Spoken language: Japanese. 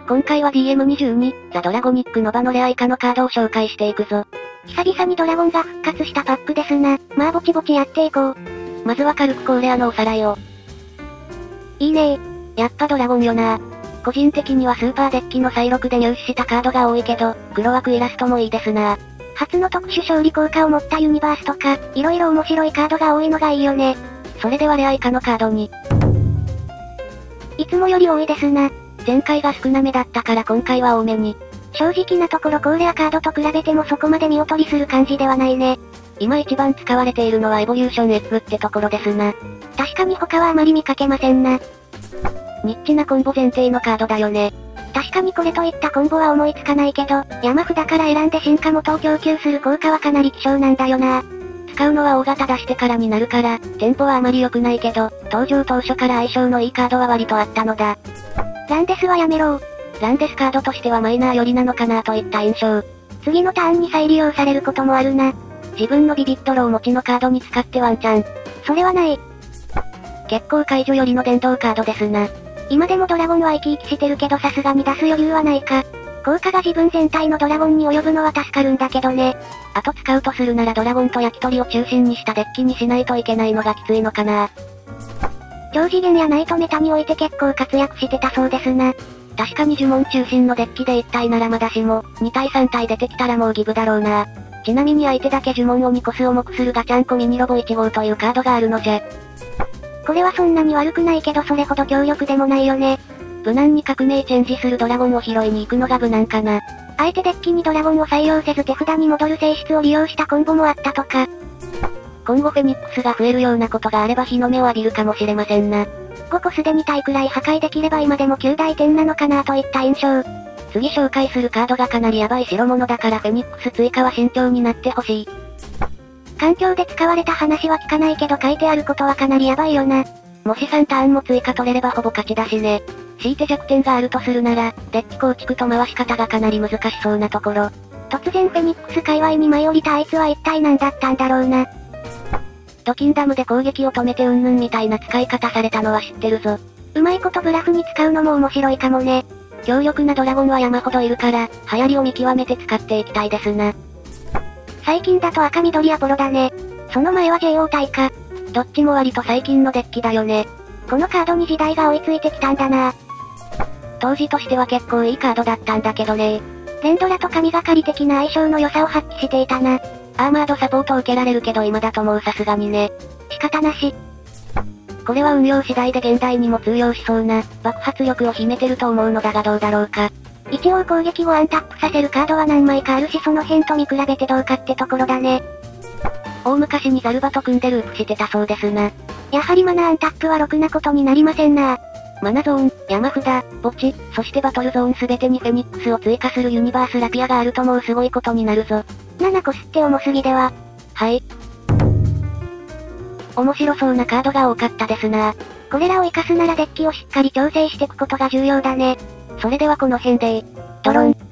今回は DM22、ザ・ドラゴニックノバのレア以下のカードを紹介していくぞ。 久々にドラゴンが復活したパックですな。まあぼちぼちやっていこう。 まずは軽く高レアのおさらいを。 いいねー。やっぱドラゴンよな。個人的にはスーパーデッキの再録で入手したカードが多いけど、黒枠イラストもいいですな。 初の特殊勝利効果を持ったユニバースとか、色々面白いカードが多いのがいいよね。 それではレア以下のカードに。 いつもより多いですな。 前回が少なめだったから今回は多めに。 正直なところ高レアカードと比べてもそこまで見劣りする感じではないね。 今一番使われているのはエボリューションエッグってところですな。 確かに他はあまり見かけませんな。 ニッチなコンボ前提のカードだよね。 確かにこれといったコンボは思いつかないけど、山札から選んで進化元を供給する効果はかなり希少なんだよな。 使うのは大型出してからになるから、テンポはあまり良くないけど、登場当初から相性のいいカードは割とあったのだ。 ランデスはやめろー。 ランデスカードとしてはマイナー寄りなのかなといった印象。 次のターンに再利用されることもあるな。 自分のビビッドロー持ちのカードに使ってワンチャン。 それはない。 結構解除寄りの電動カードですな。 今でもドラゴンは生き生きしてるけどさすがに出す余裕はないか。効果が自分全体のドラゴンに及ぶのは助かるんだけどね。 あと使うとするならドラゴンと焼き鳥を中心にしたデッキにしないといけないのがきついのかな。 超次元やナイトメタにおいて結構活躍してたそうですな。 確かに呪文中心のデッキで1体ならまだしも、2体3体出てきたらもうギブだろうな。ちなみに相手だけ呪文を2コス重くするガチャンコミニロボ1号というカードがあるのじゃ。 これはそんなに悪くないけどそれほど強力でもないよね。 無難に革命チェンジするドラゴンを拾いに行くのが無難かな。 あえてデッキにドラゴンを採用せず手札に戻る性質を利用したコンボもあったとか。 今後フェニックスが増えるようなことがあれば日の目を浴びるかもしれませんな。 5個すでに体くらい破壊できれば今でも9大点なのかなといった印象。 次紹介するカードがかなりヤバい代物だからフェニックス追加は慎重になってほしい。 環境で使われた話は聞かないけど書いてあることはかなりヤバいよな。 もし3ターンも追加取れればほぼ勝ちだしね。強いて弱点があるとするなら、デッキ構築と回し方がかなり難しそうなところ。 突然フェニックス界隈に舞い降りたあいつは一体何だったんだろうな。 ドキンダムで攻撃を止めてうんぬんみたいな使い方されたのは知ってるぞ。 うまいことブラフに使うのも面白いかもね。 強力なドラゴンは山ほどいるから、流行りを見極めて使っていきたいですな。 最近だと赤緑アポロだね。その前は JO 体か。 どっちも割と最近のデッキだよね。 このカードに時代が追いついてきたんだな。 当時としては結構いいカードだったんだけどね。 レンドラと神がかり的な相性の良さを発揮していたな。 アーマードサポートを受けられるけど今だともうさすがにね。 仕方なし。 これは運用次第で現代にも通用しそうな、爆発力を秘めてると思うのだがどうだろうか。 一応攻撃をアンタップさせるカードは何枚かあるしその辺と見比べてどうかってところだね。 大昔にザルバと組んでループしてたそうですな。 やはりマナーアンタップはろくなことになりませんな。 マナゾーン、山札、墓地、そしてバトルゾーンすべてにフェニックスを追加するユニバースラピアがあるともうすごいことになるぞ。 7個吸って重すぎでは。 はい。面白そうなカードが多かったですな。 これらを活かすならデッキをしっかり調整していくことが重要だね。 それではこの辺で、ドロン。